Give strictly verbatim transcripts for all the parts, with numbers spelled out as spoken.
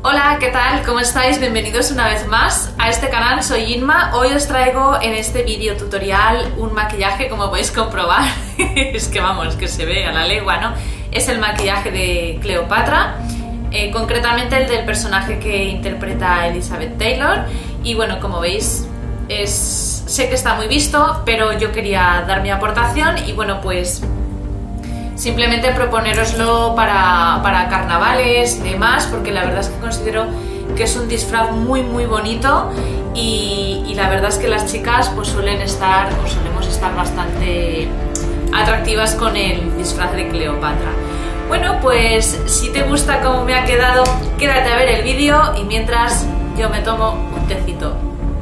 Hola, ¿qué tal? ¿Cómo estáis? Bienvenidos una vez más a este canal, soy Inma. Hoy os traigo en este vídeo tutorial un maquillaje, como podéis comprobar, es que vamos, que se ve a la legua, ¿no? Es el maquillaje de Cleopatra, eh, concretamente el del personaje que interpreta Elizabeth Taylor. Y bueno, como veis, es... sé que está muy visto, pero yo quería dar mi aportación y bueno, pues... simplemente proponéroslo para, para carnavales y demás, porque la verdad es que considero que es un disfraz muy muy bonito y, y la verdad es que las chicas pues suelen estar o solemos estar bastante atractivas con el disfraz de Cleopatra. Bueno, pues si te gusta cómo me ha quedado, quédate a ver el vídeo y mientras yo me tomo un tecito.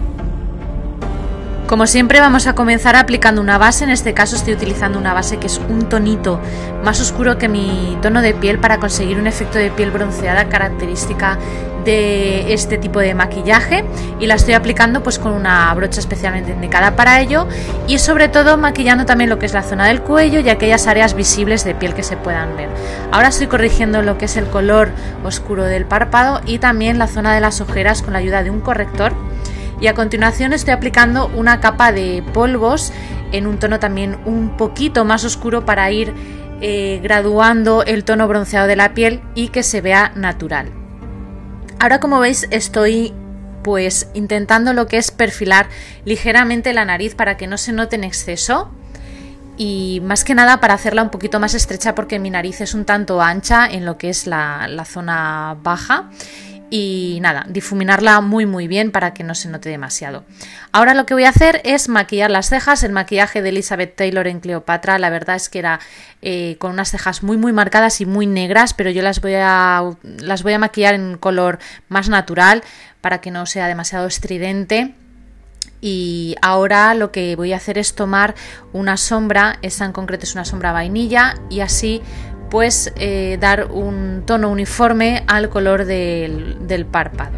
Como siempre vamos a comenzar aplicando una base, en este caso estoy utilizando una base que es un tonito más oscuro que mi tono de piel para conseguir un efecto de piel bronceada característica de este tipo de maquillaje, y la estoy aplicando pues con una brocha especialmente indicada para ello y sobre todo maquillando también lo que es la zona del cuello y aquellas áreas visibles de piel que se puedan ver. Ahora estoy corrigiendo lo que es el color oscuro del párpado y también la zona de las ojeras con la ayuda de un corrector. Y a continuación estoy aplicando una capa de polvos en un tono también un poquito más oscuro para ir eh, graduando el tono bronceado de la piel y que se vea natural. Ahora, como veis, estoy pues intentando lo que es perfilar ligeramente la nariz para que no se note en exceso y más que nada para hacerla un poquito más estrecha porque mi nariz es un tanto ancha en lo que es la, la zona baja. Y nada, difuminarla muy muy bien para que no se note demasiado. Ahora lo que voy a hacer es maquillar las cejas. El maquillaje de Elizabeth Taylor en Cleopatra, la verdad es que era eh, con unas cejas muy muy marcadas y muy negras, pero yo las voy a, las voy a maquillar en color más natural para que no sea demasiado estridente. Y ahora lo que voy a hacer es tomar una sombra, esta en concreto es una sombra vainilla, y así pues eh, dar un tono uniforme al color del, del párpado.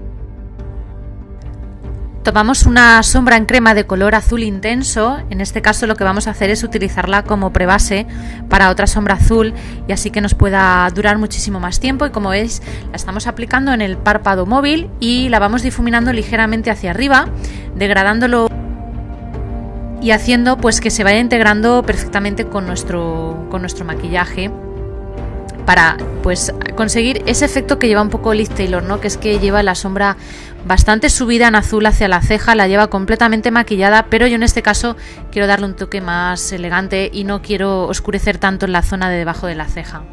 Tomamos una sombra en crema de color azul intenso, en este caso lo que vamos a hacer es utilizarla como prebase para otra sombra azul y así que nos pueda durar muchísimo más tiempo, y como veis la estamos aplicando en el párpado móvil y la vamos difuminando ligeramente hacia arriba, degradándolo y haciendo pues que se vaya integrando perfectamente con nuestro, con nuestro maquillaje para pues conseguir ese efecto que lleva un poco Liz Taylor, ¿no? Que es que lleva la sombra bastante subida en azul hacia la ceja, la lleva completamente maquillada, pero yo en este caso quiero darle un toque más elegante y no quiero oscurecer tanto en la zona de debajo de la ceja.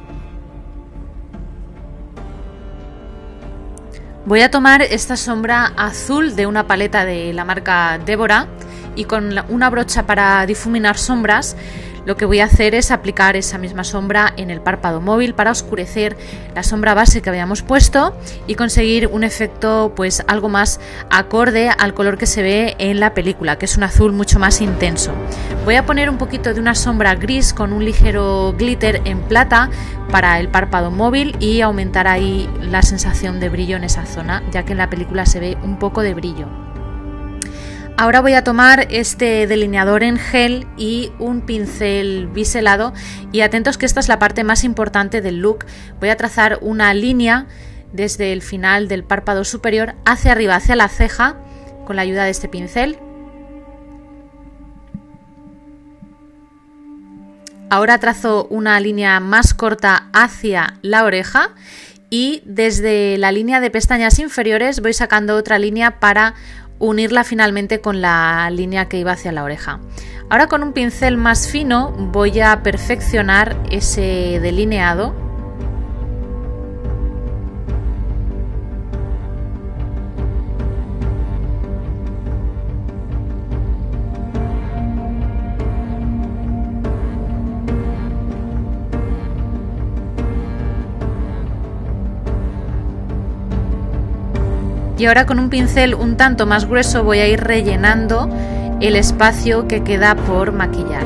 Voy a tomar esta sombra azul de una paleta de la marca Deborah y con una brocha para difuminar sombras lo que voy a hacer es aplicar esa misma sombra en el párpado móvil para oscurecer la sombra base que habíamos puesto y conseguir un efecto pues algo más acorde al color que se ve en la película, que es un azul mucho más intenso. Voy a poner un poquito de una sombra gris con un ligero glitter en plata para el párpado móvil y aumentar ahí la sensación de brillo en esa zona, ya que en la película se ve un poco de brillo. Ahora voy a tomar este delineador en gel y un pincel biselado, y atentos que esta es la parte más importante del look. Voy a trazar una línea desde el final del párpado superior hacia arriba, hacia la ceja, con la ayuda de este pincel. Ahora trazo una línea más corta hacia la oreja y desde la línea de pestañas inferiores voy sacando otra línea para unirla finalmente con la línea que iba hacia la oreja. Ahora con un pincel más fino voy a perfeccionar ese delineado. Y ahora con un pincel un tanto más grueso voy a ir rellenando el espacio que queda por maquillar.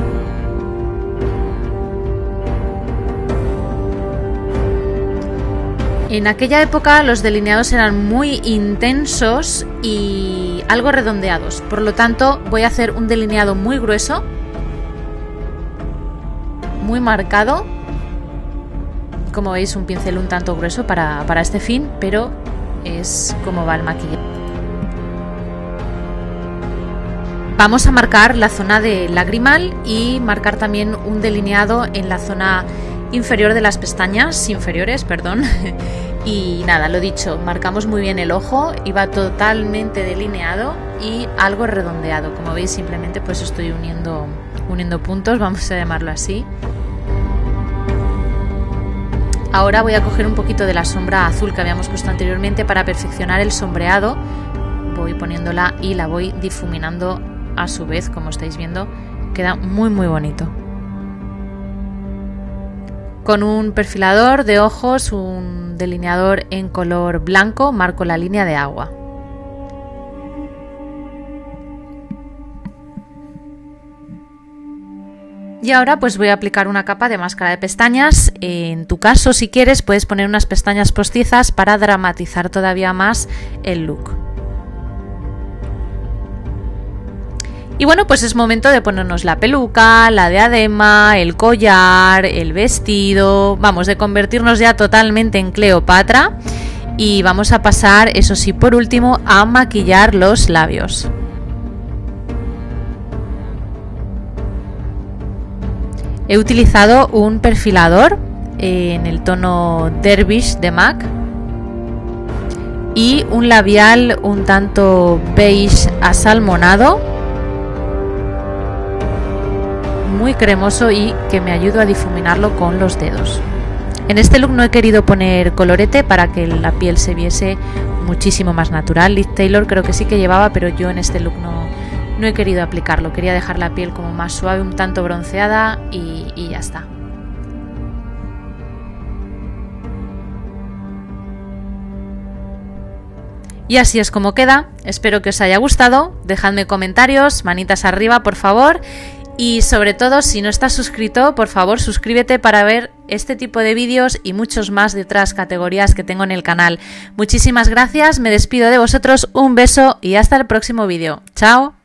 En aquella época los delineados eran muy intensos y algo redondeados, por lo tanto voy a hacer un delineado muy grueso, muy marcado. Como veis, un pincel un tanto grueso para, para este fin, pero es como va el maquillaje. Vamos a marcar la zona de lagrimal y marcar también un delineado en la zona inferior de las pestañas, inferiores, perdón. Y nada, lo dicho, marcamos muy bien el ojo, iba totalmente delineado y algo redondeado. Como veis, simplemente pues estoy uniendo, uniendo puntos, vamos a llamarlo así. Ahora voy a coger un poquito de la sombra azul que habíamos puesto anteriormente para perfeccionar el sombreado. Voy poniéndola y la voy difuminando a su vez, como estáis viendo, queda muy muy bonito. Con un perfilador de ojos, un delineador en color blanco, marco la línea de agua. Y ahora pues voy a aplicar una capa de máscara de pestañas. En tu caso, si quieres, puedes poner unas pestañas postizas para dramatizar todavía más el look. Y bueno, pues es momento de ponernos la peluca, la diadema, el collar, el vestido, vamos, de convertirnos ya totalmente en Cleopatra. Y vamos a pasar, eso sí, por último, a maquillar los labios. He utilizado un perfilador en el tono Dervish de MAC y un labial un tanto beige asalmonado, muy cremoso y que me ayuda a difuminarlo con los dedos. En este look no he querido poner colorete para que la piel se viese muchísimo más natural. Liz Taylor creo que sí que llevaba, pero yo en este look no, no he querido aplicarlo. Quería dejar la piel como más suave, un tanto bronceada y, y ya está. Y así es como queda. Espero que os haya gustado. Dejadme comentarios, manitas arriba por favor. Y sobre todo, si no estás suscrito, por favor suscríbete para ver este tipo de vídeos y muchos más de otras categorías que tengo en el canal. Muchísimas gracias, me despido de vosotros, un beso y hasta el próximo vídeo. ¡Chao!